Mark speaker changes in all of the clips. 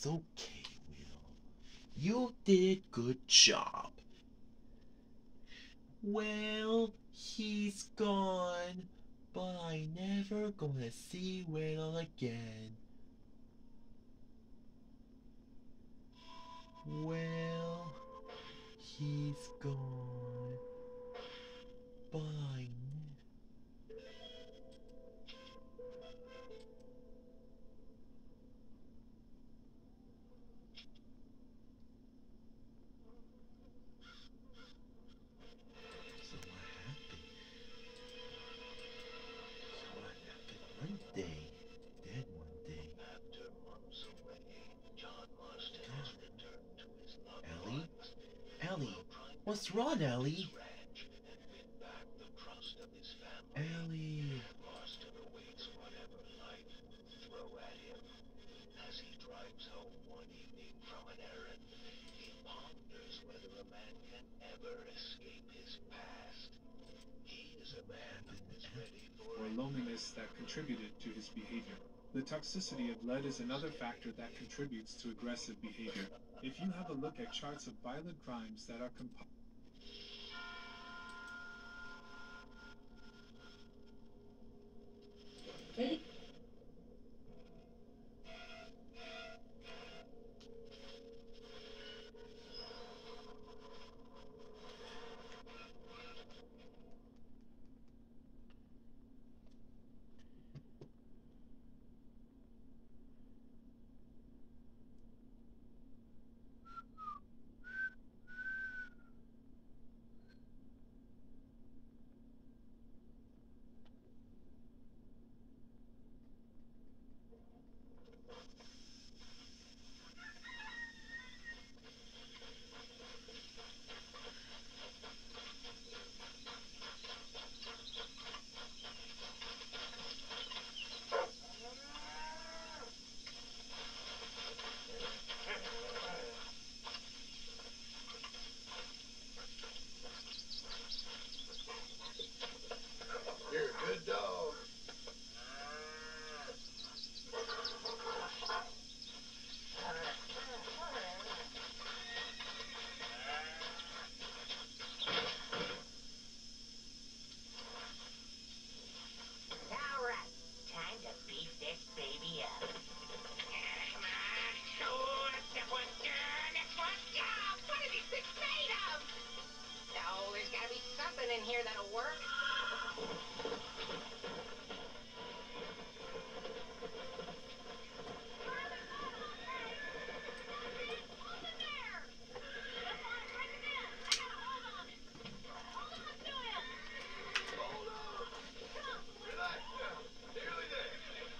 Speaker 1: It's okay, Will. You did good job. Well, he's gone, but I never gonna see Will again. Well, he's gone, but I So what happened? So what happened one day? Then one day.
Speaker 2: After months away, John Marston has returned to his loved
Speaker 1: Ellie?
Speaker 2: ones
Speaker 1: Ellie?
Speaker 2: while trying to
Speaker 1: What's wrong,
Speaker 2: rebuild his
Speaker 1: Ellie?
Speaker 2: ranch and win back the trust of his family.
Speaker 1: Ellie.
Speaker 2: Marston awaits whatever life will throw at him. As he drives home one evening from an errand, he ponders whether a man can ever escape his past. He is a man who is ready for
Speaker 3: Or loneliness that contributed to his behavior. The toxicity of lead is another factor that contributes to aggressive behavior. If you have a look at charts of violent crimes that are compiled,
Speaker 2: You're a good dog.
Speaker 4: All right, time to beef this baby up. Come on, next one, next one. Yeah, what are these things made of? Oh, there's gotta be something in here that'll work.
Speaker 2: Hold on. Relax now. Nearly there.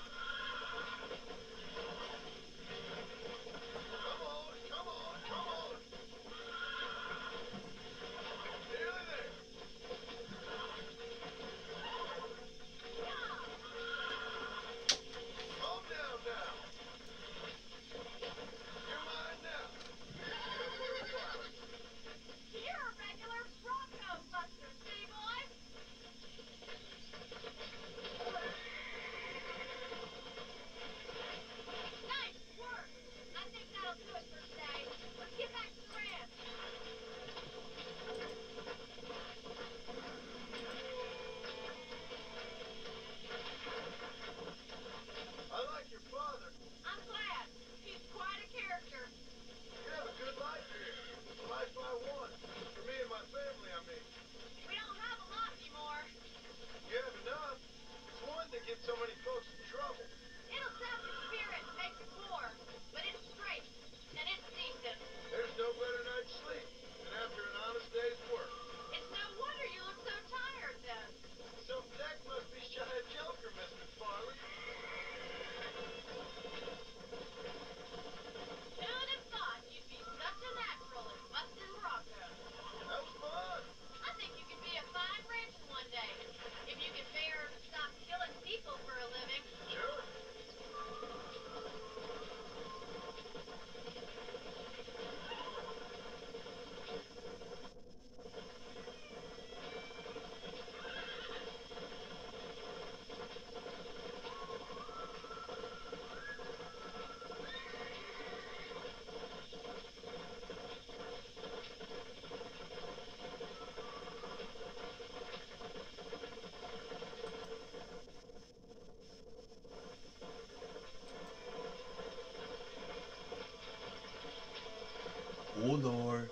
Speaker 2: Come on, come on, come on. Nearly there. Calm down now. You're mine now.
Speaker 5: You're a regular Bronco buster, city boy. Nice work. I think that'll do it for today. Let's get back to the ranch.
Speaker 2: I like your father.
Speaker 5: I'm glad. He's quite a character.
Speaker 2: You have a good life here. The life I want. For me and my family, I mean.
Speaker 5: We don't have a lot anymore.
Speaker 2: You have enough. It's one that gets so many folks in trouble.
Speaker 5: It'll sap your spirit and make you poor. But it's straight. And it's decent.
Speaker 2: There's no better night's sleep than after an honest day's work.
Speaker 5: It's no wonder you look so tired then.
Speaker 2: Some deck must be shy of Joker, Miss McFarlane.
Speaker 5: Who'd have thought you'd be such a natural at busting Broncos?
Speaker 2: That was fun.
Speaker 5: I think you could be a fine rancher one day. If you could bear to stop killing people for a living.
Speaker 1: Oh Lord.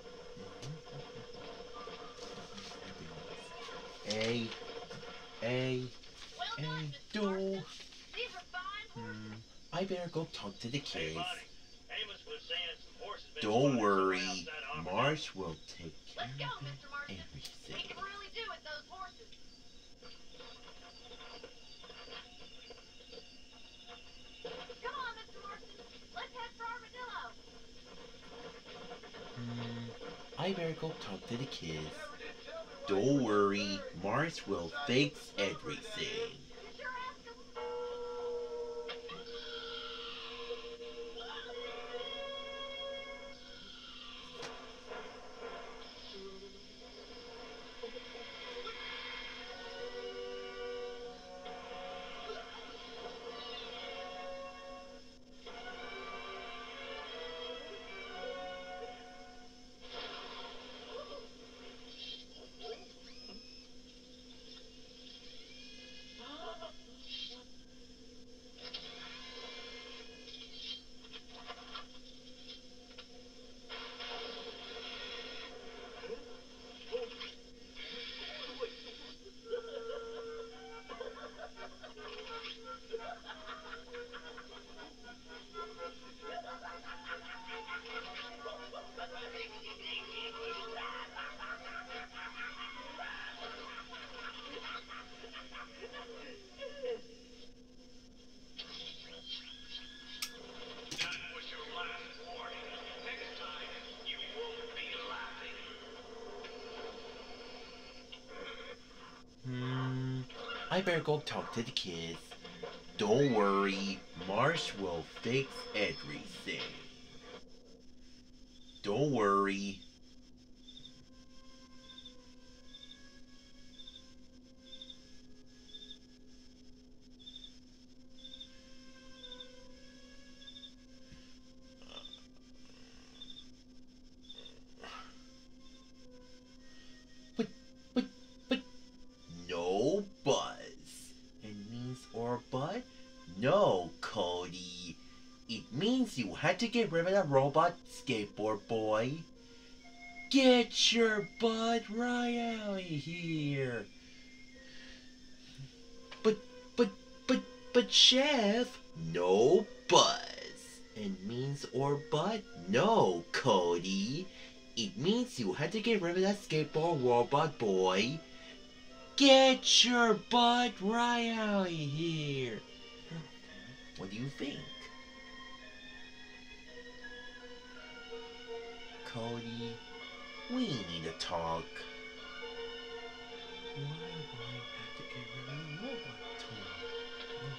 Speaker 1: Hey. Hey.
Speaker 5: Well
Speaker 1: Hey,
Speaker 5: done, Mr.
Speaker 1: do.
Speaker 5: Marston. These are fine horses.
Speaker 1: I better go talk to the
Speaker 2: Hey,
Speaker 1: kids.
Speaker 2: buddy. Amos was saying some horses been
Speaker 1: Don't
Speaker 2: spotted
Speaker 1: worry.
Speaker 2: somewhere outside of Auburn.
Speaker 1: Marsh will take care
Speaker 5: Let's go,
Speaker 1: of
Speaker 5: Mr. Marston. We
Speaker 1: everything.
Speaker 5: can really do with those horses. Come on, Mr. Marston. Let's head for Armadillo.
Speaker 1: I better go talk to the kids. Don't worry. Marsh will fix everything.
Speaker 5: You sure asked him?
Speaker 2: That was your last warning. Next time, you won't be laughing.
Speaker 1: I better go talk to the kids. Don't worry. Marsh will fix everything. Don't worry. But, no buzz. It means or but? No, Cody. It means you had to get rid of that robot skateboard boy. Get your butt right out of here. But, Chef, no buzz. It means or but? No, Cody. It means you had to get rid of that skateboard robot boy. Get your butt right out of here. What do you think? Cody, we need to talk. Why do I have to get rid of the robot toy? Okay.